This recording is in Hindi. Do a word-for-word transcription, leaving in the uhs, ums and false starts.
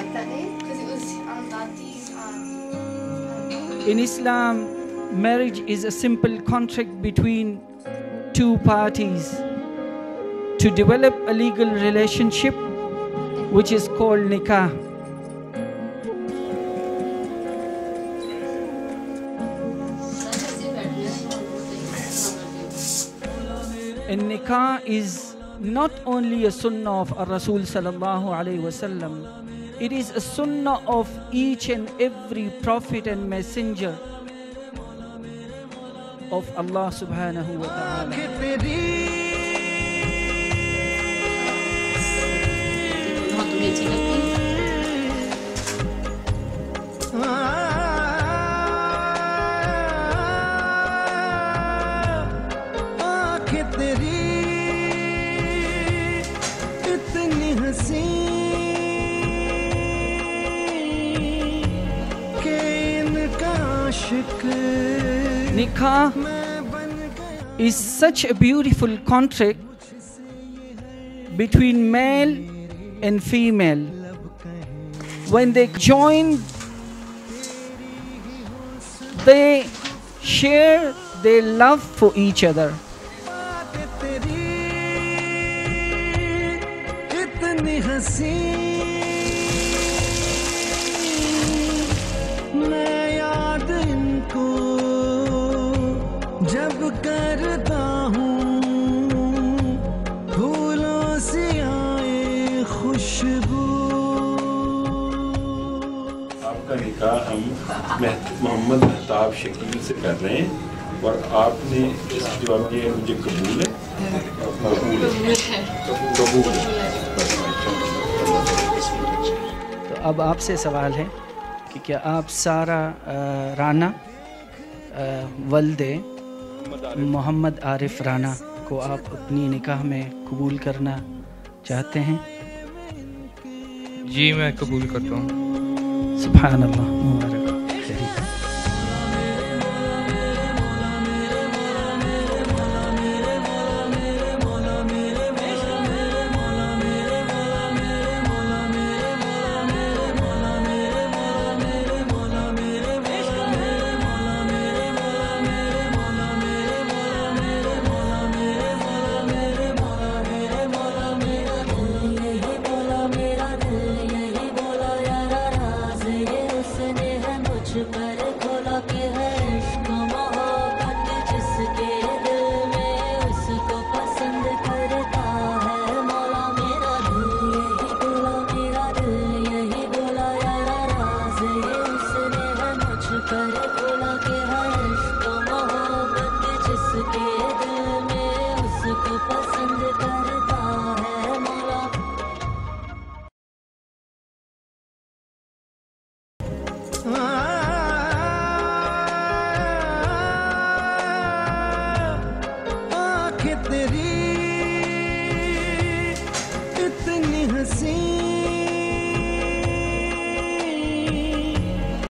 like that name because it was um, Dadi's. Um, In Islam, marriage is a simple contract between two parties to develop a legal relationship which is called nikah. And nikah is not only a sunnah of Rasul sallallahu alaihi wasallam, it is a sunnah of each and every prophet and messenger of Allah subhanahu wa ta'ala. Nikah is such a beautiful contract between male and female. When they join, they share their love for each other. जब करता हूँ फूलों से आए खुशबू। आपका निकाह हम मोहम्मद महताब शकील से कर रहे हैं और आपने इसका जवाब दिया मुझे कबूल है। कबूल है कबूल है। तो अब आपसे सवाल है कि क्या आप सारा राना वल्दे मोहम्मद आरिफ राना को आप अपनी निकाह में कबूल करना चाहते हैं? जी मैं कबूल करता हूँ। सुभान अल्लाह मुबारक।